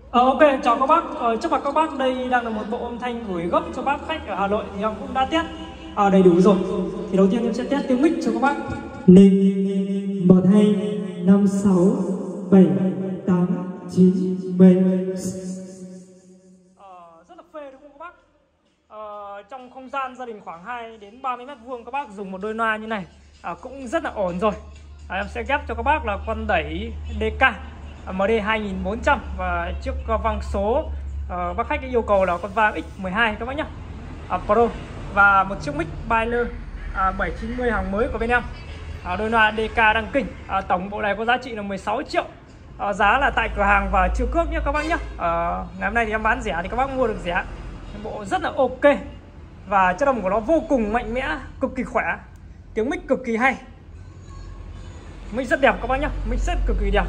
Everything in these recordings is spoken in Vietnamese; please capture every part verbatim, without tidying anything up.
Ờ, ok, chào các bác. Ờ, trước mặt các bác đây đang là một bộ âm thanh gửi gấp cho bác khách ở Hà Nội thì em cũng đã test à, đầy đủ rồi. Thì đầu tiên em sẽ test tiếng mic cho các bác. Ninh một hai năm sáu bảy tám chín mười. Ờ, rất là phê đúng không các bác? Ờ, trong không gian gia đình khoảng hai đến ba mươi mét vuông các bác dùng một đôi loa như này à, cũng rất là ổn rồi. À, em sẽ ghép cho các bác là con đẩy đê ca M D hai nghìn bốn trăm và chiếc vang số uh, bác khách yêu cầu là con vang X mười hai các bác nhé, à, Pro, và một chiếc mic Byler à, bảy chín mươi hàng mới của bên em, à, đôi loa đê ca đăng kình. À, tổng bộ này có giá trị là mười sáu triệu, à, giá là tại cửa hàng và chưa cước nhé các bác nhé. À, ngày hôm nay thì em bán rẻ thì các bác mua được rẻ. Bộ rất là ok và chất âm của nó vô cùng mạnh mẽ, cực kỳ khỏe, tiếng mic cực kỳ hay, mic rất đẹp các bác nhé, mic rất cực kỳ đẹp.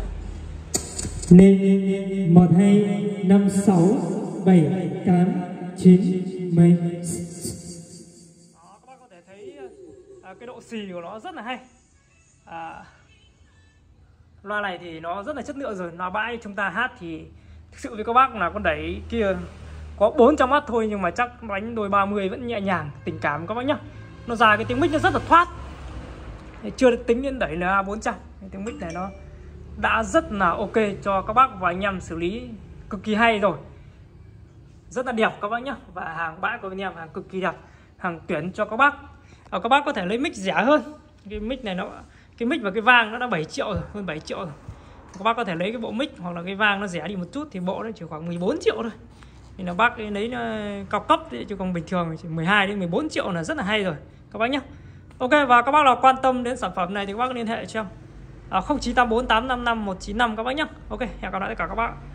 Ninh một hai năm sáu bảy tám chín mười. Đó, các bác có thể thấy à, cái độ xì của nó rất là hay. À, loa này thì nó rất là chất lượng rồi. Loa bãi chúng ta hát thì thực sự với các bác là con đẩy kia có bốn trăm watt thôi nhưng mà chắc đánh đôi ba mươi vẫn nhẹ nhàng, tình cảm các bác nhá. Nó ra cái tiếng mic nó rất là thoát. Chưa tính đến đẩy L A bốn trăm. Cái tiếng mic này nó đã rất là ok cho các bác và anh em xử lý cực kỳ hay rồi, rất là đẹp các bác nhé. Và hàng bãi của bên em hàng cực kỳ đẹp, hàng tuyển cho các bác. À, các bác có thể lấy mic rẻ hơn. Cái mic này nó cái mic và cái vang nó đã bảy triệu rồi, hơn bảy triệu rồi. Các bác có thể lấy cái bộ mic hoặc là cái vang nó rẻ đi một chút thì bộ nó chỉ khoảng mười bốn triệu thôi. Thì là bác lấy nó cao cấp thì, chứ còn bình thường chỉ mười hai đến mười bốn triệu là rất là hay rồi các bác nhé. Ok, và các bác nào quan tâm đến sản phẩm này thì các bác liên hệ cho em à, không chín tám bốn tám năm năm một chín năm các bác nhé. Ok, hẹn gặp lại tất cả các bác.